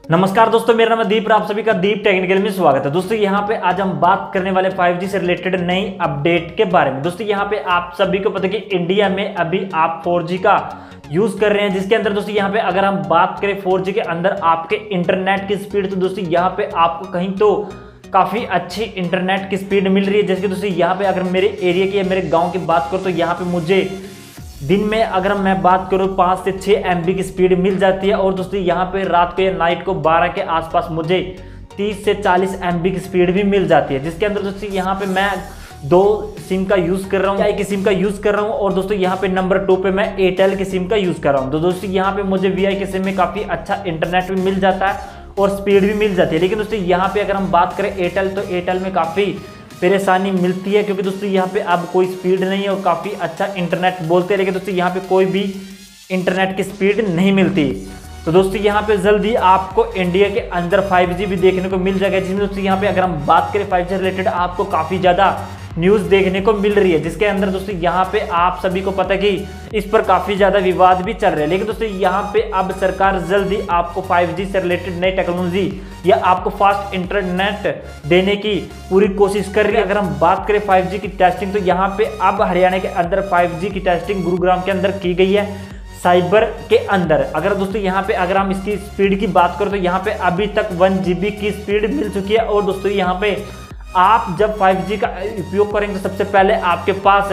नमस्कार दोस्तों, मेरा नाम है दीप। आप सभी का दीप टेक्निकल में स्वागत है। दोस्तों यहाँ पे आज हम बात करने वाले 5G से रिलेटेड नई अपडेट के बारे में। दोस्तों यहाँ पे आप सभी को पता है कि इंडिया में अभी आप 4G का यूज कर रहे हैं, जिसके अंदर दोस्तों यहाँ पे अगर हम बात करें 4G के अंदर आपके इंटरनेट की स्पीड, तो दोस्तों यहाँ पे आपको कहीं तो काफी अच्छी इंटरनेट की स्पीड मिल रही है। जैसे कि दोस्तों यहाँ पे अगर मेरे एरिया की या मेरे गाँव की बात करूँ तो यहाँ पे मुझे दिन में अगर मैं बात करूं 5 से 6 MB की स्पीड मिल जाती है। और दोस्तों यहाँ पे रात को या नाइट को 12 के आसपास मुझे 30 से 40 MB की स्पीड भी मिल जाती है, जिसके अंदर दोस्तों यहाँ पे मैं 2 सिम का यूज़ कर रहा हूँ, की सिम का यूज़ कर रहा हूँ। और दोस्तों यहाँ पे नंबर 2 पे मैं एयरटेल की सिम का यूज़ कर रहा हूँ। तो दोस्तों यहाँ पे मुझे VI की सिम में काफ़ी अच्छा इंटरनेट भी मिल जाता है और स्पीड भी मिल जाती है। लेकिन दोस्तों यहाँ पे अगर हम बात करें एयरटेल, तो एयरटेल में काफ़ी परेशानी मिलती है, क्योंकि दोस्तों यहाँ पे अब कोई स्पीड नहीं है और काफ़ी अच्छा इंटरनेट बोलते हैं, लेकिन दोस्तों यहाँ पे कोई भी इंटरनेट की स्पीड नहीं मिलती। तो दोस्तों यहाँ पे जल्दी आपको इंडिया के अंदर 5G भी देखने को मिल जाएगा, जिसमें दोस्तों यहाँ पे अगर हम बात करें 5G से रिलेटेड आपको काफ़ी ज़्यादा न्यूज़ देखने को मिल रही है, जिसके अंदर दोस्तों यहाँ पे आप सभी को पता है कि इस पर काफ़ी ज़्यादा विवाद भी चल रहे हैं। लेकिन दोस्तों यहाँ पे अब सरकार जल्दी आपको 5G से रिलेटेड नई टेक्नोलॉजी या आपको फास्ट इंटरनेट देने की पूरी कोशिश कर रही है। अगर हम बात करें 5G की टेस्टिंग, तो यहाँ पे अब हरियाणा के अंदर 5G की टेस्टिंग गुरुग्राम के अंदर की गई है, साइबर के अंदर। अगर दोस्तों यहाँ पे अगर हम इसकी स्पीड की बात करें तो यहाँ पे अभी तक 1 GB की स्पीड मिल चुकी है। और दोस्तों यहाँ पे आप जब 5G का उपयोग करेंगे तो सबसे पहले आपके पास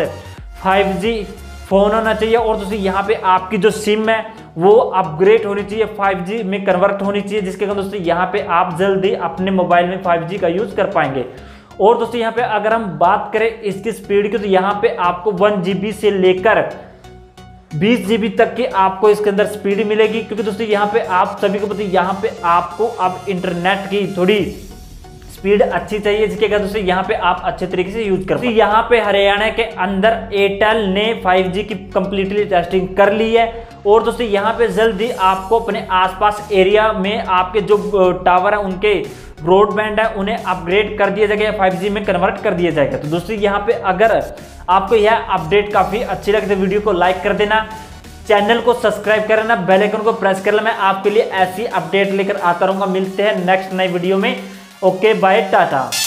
5G फोन होना चाहिए। और दोस्तों यहाँ पे आपकी जो सिम है वो अपग्रेड होनी चाहिए, 5G में कन्वर्ट होनी चाहिए, जिसके कारण दोस्तों यहाँ पे आप जल्दी अपने मोबाइल में 5G का यूज कर पाएंगे। और दोस्तों यहाँ पे अगर हम बात करें इसकी स्पीड की, तो यहाँ पे आपको 1 GB से लेकर 20 GB तक की आपको इसके अंदर स्पीड मिलेगी, क्योंकि दोस्तों यहाँ पे आप सभी को पता है यहाँ पे आपको अब इंटरनेट की थोड़ी स्पीड अच्छी चाहिए, जिसके कारण दोस्तों यहाँ पे आप अच्छे तरीके से यूज कर पाएं। यहाँ पे हरियाणा के अंदर एयरटेल ने 5G की कंप्लीटली टेस्टिंग कर ली है। और दोस्तों यहाँ पे जल्दी आपको अपने आसपास एरिया में आपके जो टावर है उनके ब्रॉडबैंड है उन्हें अपग्रेड कर दिया जाएगा, 5G में कन्वर्ट कर दिया जाएगा। तो दोस्तों यहाँ पे अगर आपको यह अपडेट काफी अच्छी लगे तो वीडियो को लाइक कर देना, चैनल को सब्सक्राइब कर लेना, बेल आइकन को प्रेस कर लेना। मैं आपके लिए ऐसी अपडेट लेकर आता रहूंगा। मिलते हैं नेक्स्ट नई वीडियो में। Okay bye, Tata.